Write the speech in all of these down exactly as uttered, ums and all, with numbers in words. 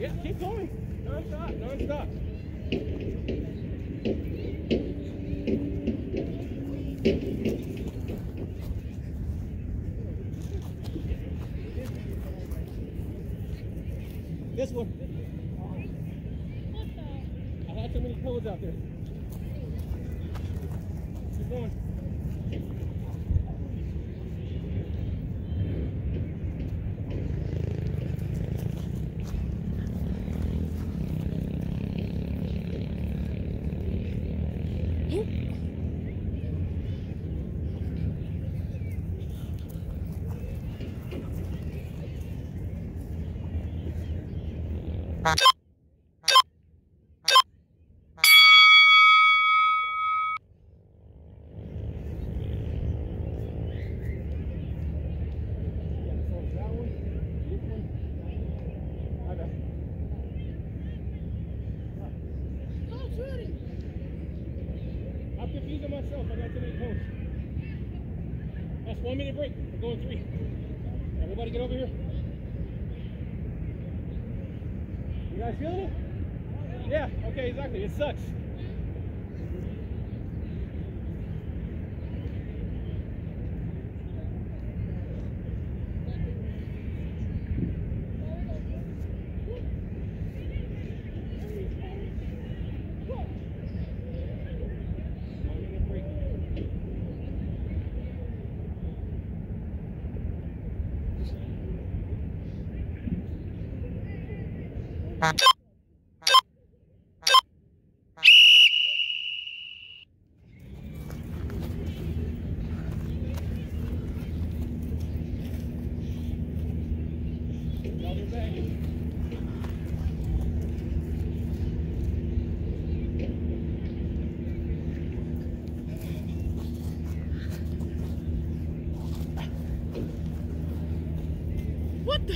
Yeah, keep going. Non-stop, non-stop. This one. I had too many codes out there. Keep going. I'm confusing myself. I got too many codes. That's one minute break. We're going three. Everybody get over here. You guys feeling it? Yeah, okay, exactly. It sucks. What the?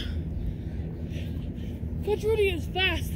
Coach Rudy is fast.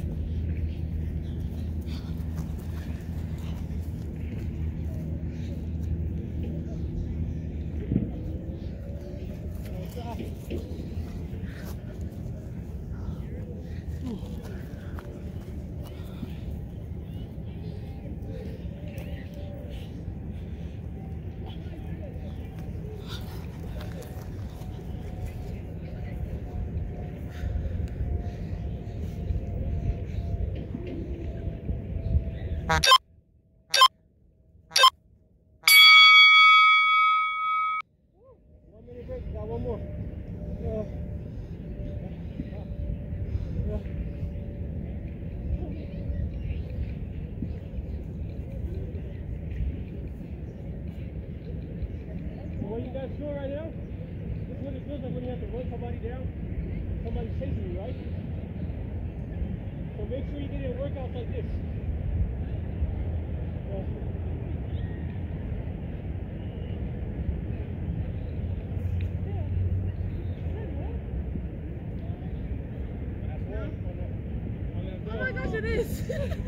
One minute break. Got one more. Uh, What you guys feel right now? This is what it feels like when you have to run somebody down. Somebody's chasing you, right? So make sure you get in workouts like this. Uh, Oh my gosh, it is.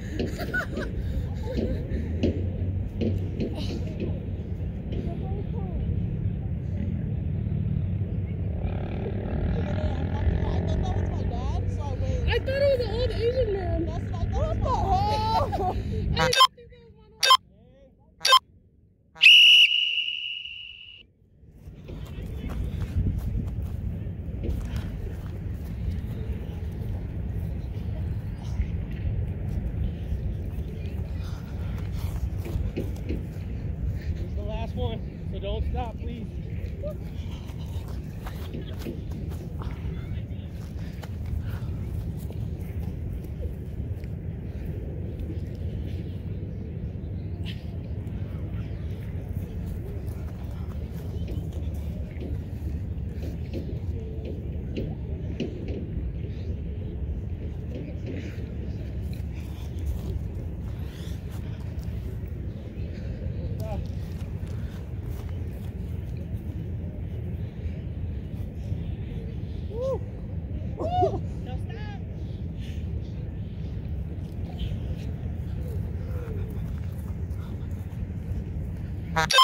I thought it was an old Asian man. That's what I thought. What the hell? I didn't think that was This is the last one, so don't stop, please. Don't stop.